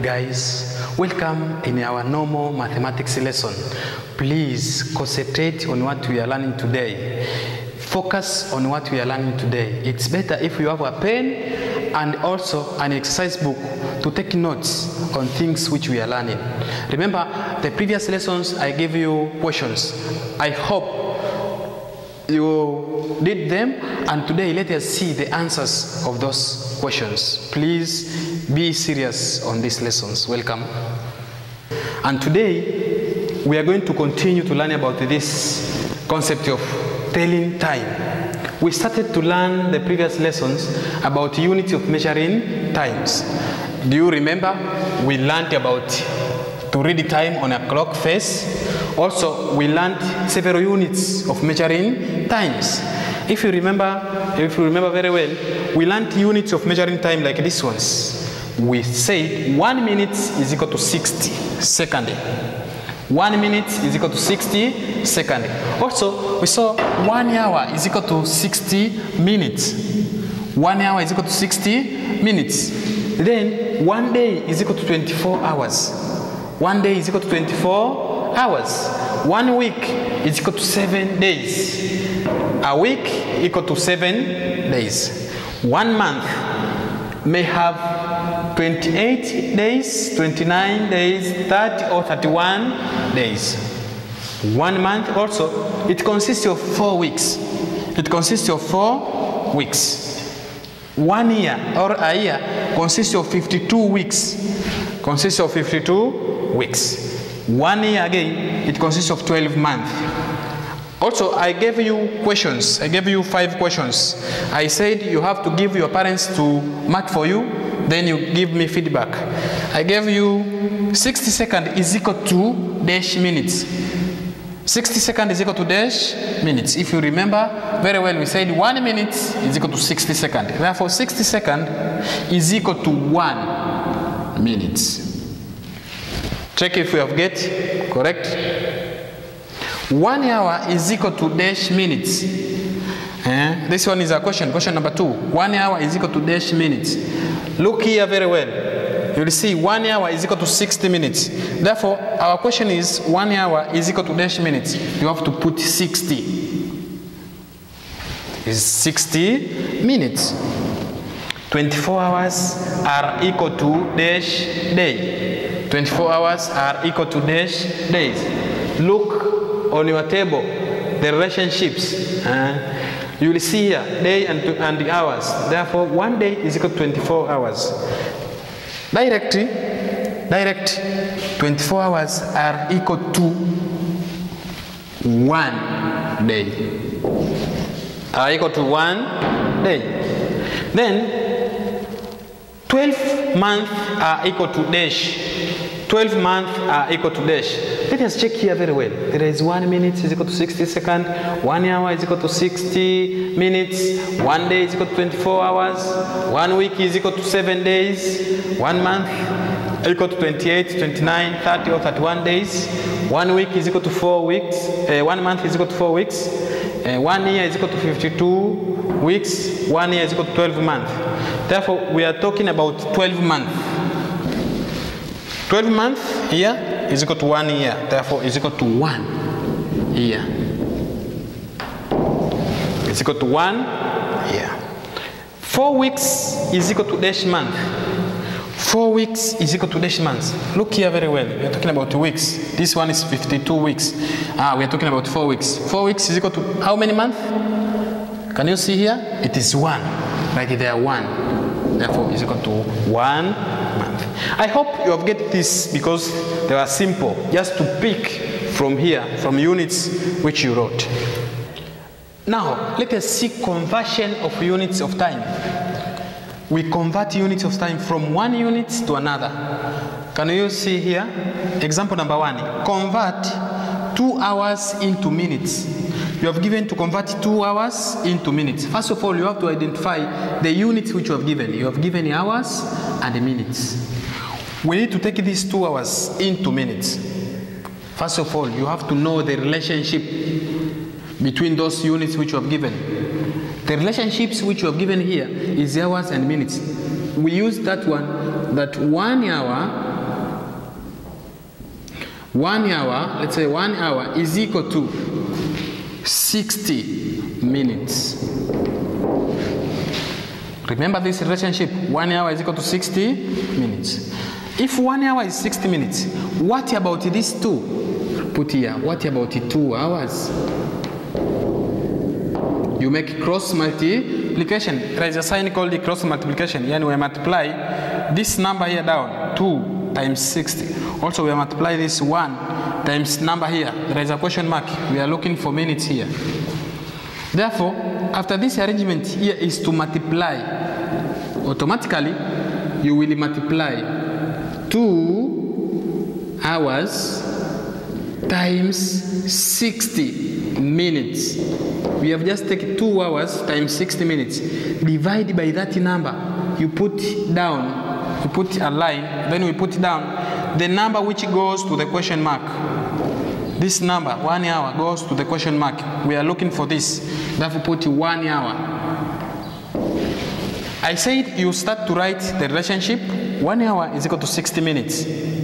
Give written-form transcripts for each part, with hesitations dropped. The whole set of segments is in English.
guys, welcome in our normal mathematics lesson. Please concentrate on what we are learning today. Focus on what we are learning today. It's better if you have a pen and also an exercise book to take notes on things which we are learning. Remember, the previous lessons I gave you questions. I hope you did them, and today let us see the answers of those questions. Please be serious on these lessons. Welcome. And today we are going to continue to learn about this concept of telling time. We started to learn the previous lessons about units of measuring times. Do you remember? We learned about to read time on a clock face. Also, we learned several units of measuring times. If you remember very well, we learned units of measuring time like these ones. We said 1 minute is equal to 60 seconds. 1 minute is equal to 60 seconds. Also, we saw 1 hour is equal to 60 minutes. 1 hour is equal to 60 minutes. Then 1 day is equal to 24 hours. 1 day is equal to 24 hours. 1 week is equal to 7 days. A week equal to 7 days. 1 month may have 28 days, 29 days, 30 or 31 days. 1 month also, it consists of 4 weeks. It consists of 4 weeks. 1 year or a year consists of 52 weeks. Consists of 52 weeks. 1 year again, it consists of 12 months. Also, I gave you questions. I gave you 5 questions. I said you have to give your parents to mark for you, then you give me feedback. I gave you 60 seconds is equal to dash minutes. 60 seconds is equal to dash minutes. If you remember very well, we said 1 minute is equal to 60 seconds. Therefore, 60 seconds is equal to 1 minute. Check if we have get correct. 1 hour is equal to dash minutes. This one is a question. Question number 2. 1 hour is equal to dash minutes. Look here very well. You will see 1 hour is equal to 60 minutes. Therefore, our question is 1 hour is equal to dash minutes. You have to put 60. It's 60 minutes. 24 hours are equal to dash day. 24 hours are equal to dash days. Look on your table the relationships. You will see here day and the hours. Therefore, 1 day is equal to 24 hours. Direct 24 hours are equal to 1 day. Are equal to 1 day. Then 12 months are equal to dash. 12 months are equal to dash. Let us check here very well. There is 1 minute is equal to 60 seconds. 1 hour is equal to 60 minutes. 1 day is equal to 24 hours. 1 week is equal to 7 days. 1 month equal to 28, 29, 30 or 31 days. 1 week is equal to 4 weeks. 1 month is equal to 4 weeks. 1 year is equal to 52 weeks. 1 year is equal to 12 months. Therefore, we are talking about 12 months. 12 months here is equal to 1 year. Therefore, is equal to 1 year. It's equal to 1 year. 4 weeks is equal to dash month. 4 weeks is equal to dash months. Look here very well. We are talking about weeks. This one is 52 weeks. We are talking about 4 weeks. 4 weeks is equal to how many months? Can you see here? It is 1. Right there, 1. Therefore, is equal to 1 month. I hope you have get this because they are simple. Just to pick from here, from units which you wrote. Now, let us see conversion of units of time. We convert units of time from one unit to another. Can you see here? Example number 1. Convert 2 hours into minutes. You have given to convert 2 hours into minutes. First of all, you have to identify the units which you have given. You have given hours and minutes. We need to take these 2 hours into minutes. First of all, you have to know the relationship between those units which you have given. The relationships which you have given here is hours and minutes. We use that one, that 1 hour 1 hour, let's say 1 hour is equal to 60 minutes. Remember this relationship, 1 hour is equal to 60 minutes. If 1 hour is 60 minutes, what about these two? Put here, what about 2 hours? You make cross multiplication. There is a sign called the cross multiplication. And we multiply this number here down, 2 times 60. Also we multiply this 1 times number here. There is a question mark. We are looking for minutes here. Therefore, after this arrangement here is to multiply. Automatically, you will multiply 2 hours times 60 minutes. We have just taken 2 hours times 60 minutes. Divide by that number. You put down, you put a line, then we put down the number which goes to the question mark. This number, 1 hour, goes to the question mark. We are looking for this. Therefore, put 1 hour. I said you start to write the relationship. 1 hour is equal to 60 minutes.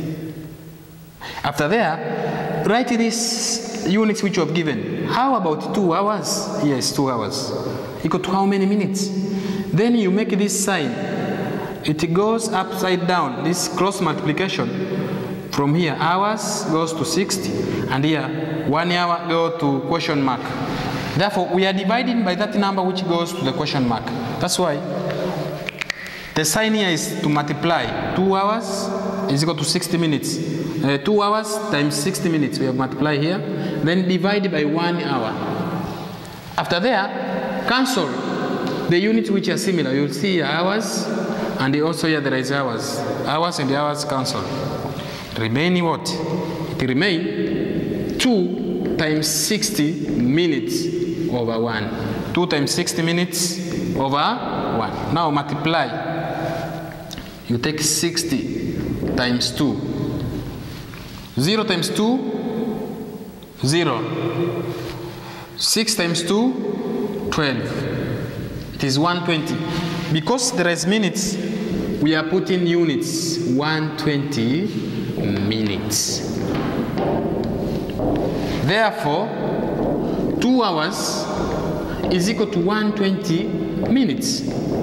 After there, write these units which you have given. How about 2 hours? Yes, 2 hours. Equal to how many minutes? Then you make this sign. It goes upside down, this cross multiplication. From here, hours goes to 60, and here, 1 hour goes to question mark. Therefore, we are dividing by that number which goes to the question mark. That's why the sign here is to multiply. 2 hours is equal to 60 minutes. 2 hours times 60 minutes, we have multiplied here. Then divide by 1 hour. After there, cancel the units which are similar. You'll see hours, and also here there is hours. Hours and hours cancel. Remaining what? It remains 2 times 60 minutes over 1. 2 times 60 minutes over 1. Now multiply. You take 60 times 2. 0 times 2, 0. 6 times 2, 12. It is 120. Because there is minutes, we are putting units. 120 minutes. Therefore, 2 hours is equal to 120 minutes.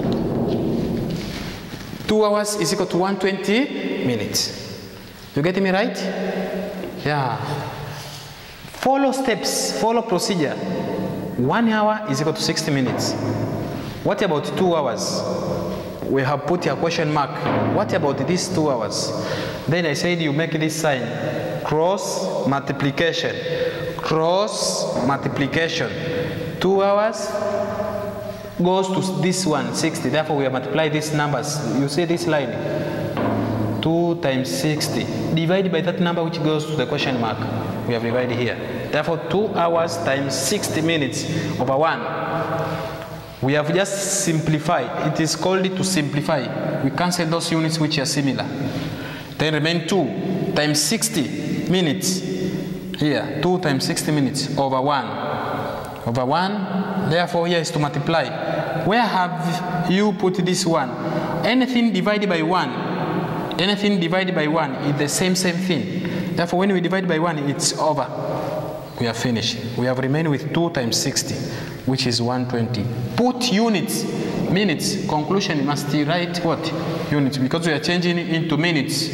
2 hours is equal to 120 minutes. You getting me right? Yeah. Follow steps, follow procedure. 1 hour is equal to 60 minutes. What about 2 hours? We have put a question mark. What about these 2 hours? Then I said you make this sign. Cross multiplication. Cross multiplication. 2 hours goes to this one, 60. Therefore, we have multiplied these numbers. You see this line? 2 times 60. Divide by that number which goes to the question mark. We have divided here. Therefore, 2 hours times 60 minutes over 1. We have just simplified. It is called to simplify. We cancel those units which are similar. Then remain 2 times 60 minutes. Here, 2 times 60 minutes over 1. Over 1. Therefore, here is to multiply. Where have you put this 1? Anything divided by 1. Anything divided by 1 is the same thing. Therefore, when we divide by 1, it's over. We are finished. We have remained with 2 times 60, which is 120. Put units, minutes. Conclusion, you must write what? Units, because we are changing it into minutes.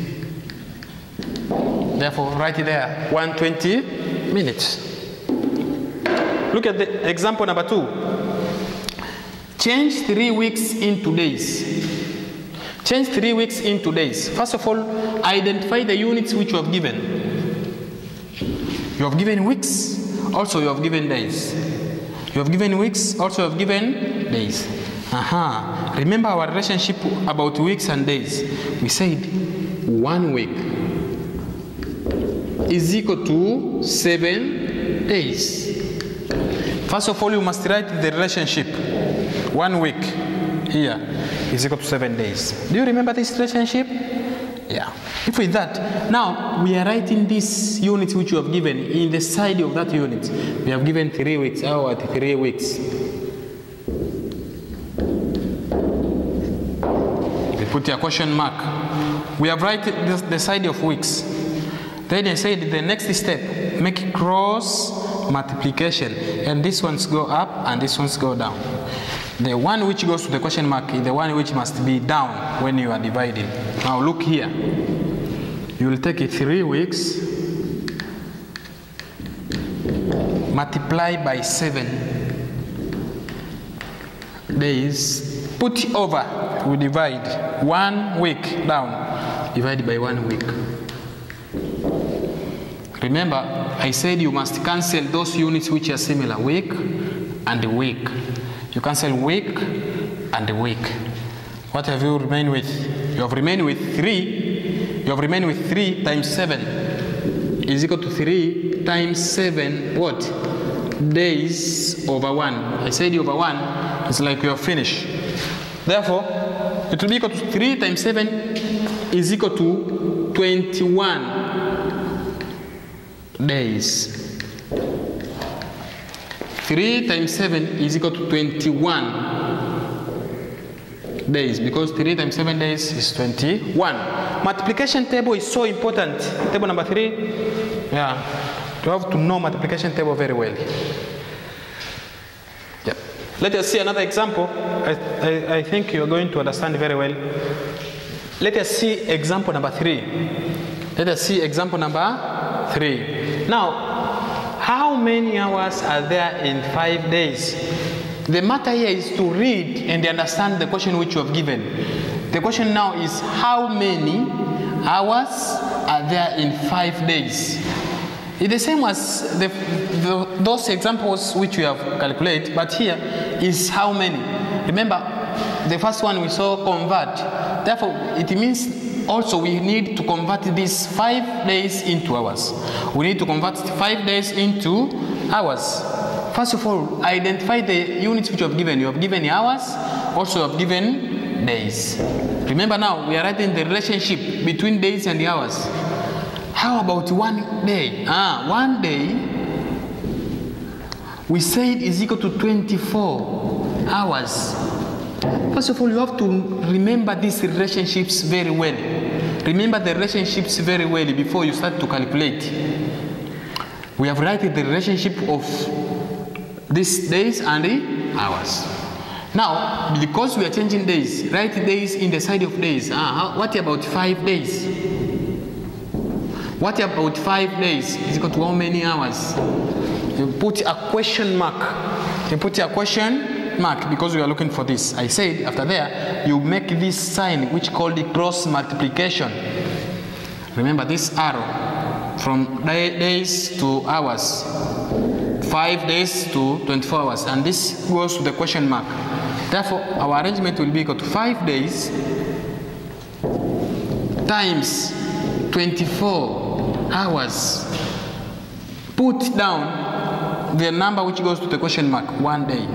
Therefore, write it there, 120 minutes. Look at the example number 2. Change 3 weeks into days. Change 3 weeks into days. First of all, identify the units which you have given. You have given weeks, also you have given days. You have given weeks, also you have given days. Remember our relationship about weeks and days. We said 1 week is equal to 7 days. First of all, you must write the relationship. 1 week here is equal to 7 days. Do you remember this relationship? Yeah. If with that, now we are writing these units which you have given in the side of that unit. We have given 3 weeks. How at 3 weeks? We put a question mark. We have written the side of weeks. Then I said the next step, make cross multiplication. And these ones go up and these ones go down. The one which goes to the question mark is the one which must be down when you are dividing. Now look here. You will take 3 weeks, multiply by 7 days, put over, we divide 1 week down, divide by 1 week. Remember, I said you must cancel those units which are similar, week and week. You cancel week and week. What have you remained with? You have remained with 3. You have remained with 3 times 7 is equal to 3 times 7 what? Days over 1. I said over 1, it's like you are finished. Therefore, it will be equal to 3 times 7 is equal to 21 days. 3 times 7 is equal to 21 days, because 3 times 7 days is 21. Multiplication table is so important. Table number 3, yeah, you have to know multiplication table very well. Yeah. Let us see another example. I think you are going to understand very well. Let us see example number 3. Let us see example number 3. Now, how many hours are there in 5 days? The matter here is to read and understand the question which you have given. The question now is how many hours are there in 5 days? It's the same as those examples which we have calculated, but here is how many. Remember, the first one we saw convert. Therefore, it means also we need to convert these 5 days into hours. We need to convert 5 days into hours. First of all, identify the units which you have given. You have given hours, also you have given days. Remember now, we are writing the relationship between days and hours. How about 1 day? 1 day, we said is equal to 24 hours. First of all, you have to remember these relationships very well. Remember the relationships very well before you start to calculate. We have written the relationship of these days and the hours. Now, because we are changing days, write days in the side of days. What about 5 days? What about 5 days? Is equal to how many hours? You put a question mark. You put a question mark because we are looking for this. I said after there, you make this sign which called the cross multiplication. Remember this arrow from days to hours. 5 days to 24 hours, and this goes to the question mark. Therefore, our arrangement will be equal to 5 days times 24 hours. Put down the number which goes to the question mark, 1 day.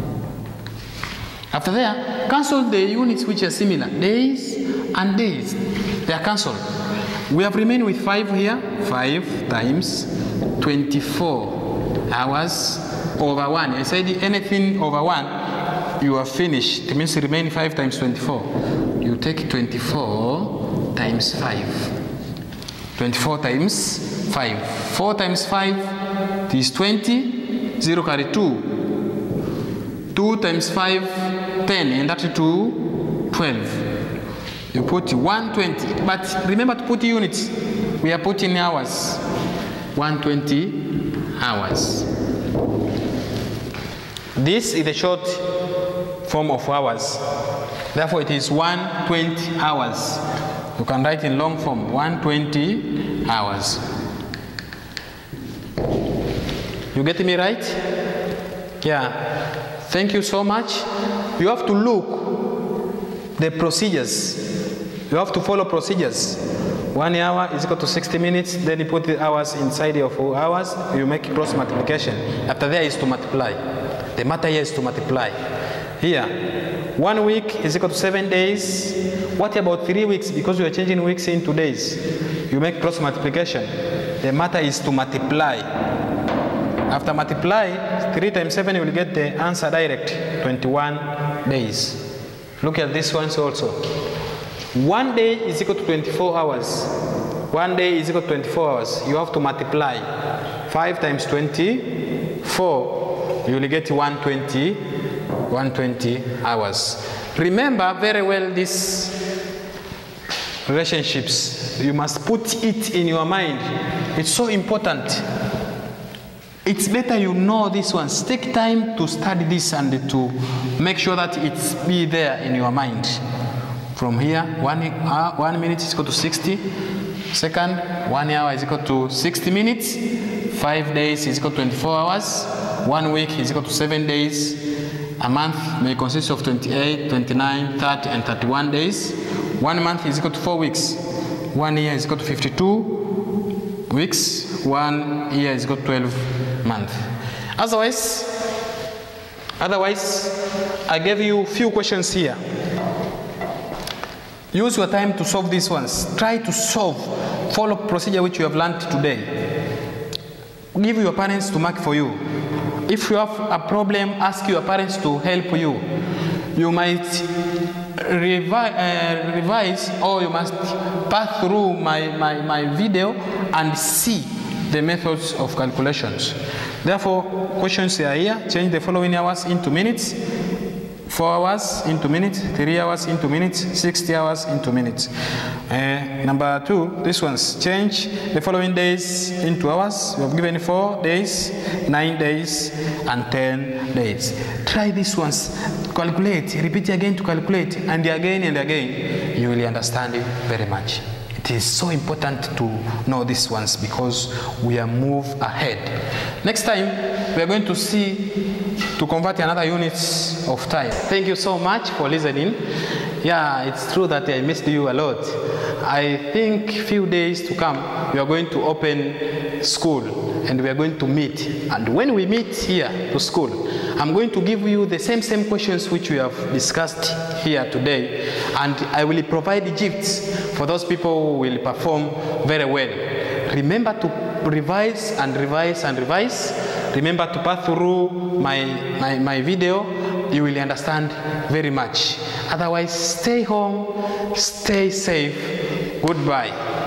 After there, cancel the units which are similar, days and days. They are cancelled. We have remained with 5 here. 5 times 24 hours over 1. I said anything over 1, you are finished. It means remain 5 times 24. You take 24 times 5. 24 times 5. 4 times 5 is 20. 0 carry 2. 2 times 5, 10. And that to 12. You put 120. But remember to put units. We are putting hours. 120 hours. This is the short form of hours. Therefore, it is 120 hours. You can write in long form, 120 hours. You get me right? Yeah. Thank you so much. You have to look the procedures. You have to follow procedures. 1 hour is equal to 60 minutes. Then you put the hours inside of hours. You make cross multiplication. After there is to multiply. The matter here is to multiply. Here, 1 week is equal to 7 days. What about 3 weeks? Because we are changing weeks into days. You make cross multiplication. The matter is to multiply. After multiply, 3 times 7, you will get the answer direct, 21 days. Look at this one also. 1 day is equal to 24 hours. 1 day is equal to 24 hours. You have to multiply 5 times 24. You will get 120 hours. Remember very well these relationships. You must put it in your mind. It's so important. It's better you know these ones. Take time to study this and to make sure that it's be there in your mind. From here, 1 minute is equal to 60 seconds. 1 hour is equal to 60 minutes. 5 days is equal to 24 hours. 1 week is equal to 7 days. A month may consist of 28, 29, 30, and 31 days. 1 month is equal to 4 weeks. 1 year is equal to 52 weeks. 1 year is equal to 12 months. Otherwise, I gave you few questions here. Use your time to solve these ones. Try to solve. Follow procedure which you have learned today. Give your parents to mark for you. If you have a problem, ask your parents to help you. You might revise, or you must pass through my video and see the methods of calculations. Therefore, questions are here. Change the following hours into minutes. 4 hours into minutes, 3 hours into minutes, 60 hours into minutes. Number 2, this one's change the following days into hours. We have given 4 days, 9 days, and 10 days. Try these ones. Calculate, repeat again to calculate, and again and again. You will understand it very much. It is so important to know these ones because we are move ahead. Next time, we are going to see to convert another units of time. Thank you so much for listening. Yeah, it's true that I missed you a lot. I think few days to come, we are going to open school and we are going to meet. And when we meet here to school, I'm going to give you the same questions which we have discussed here today. And I will provide gifts for those people who will perform very well. Remember to revise and revise and revise. Remember to pass through my video. You will understand very much. Otherwise, stay home, stay safe. Goodbye.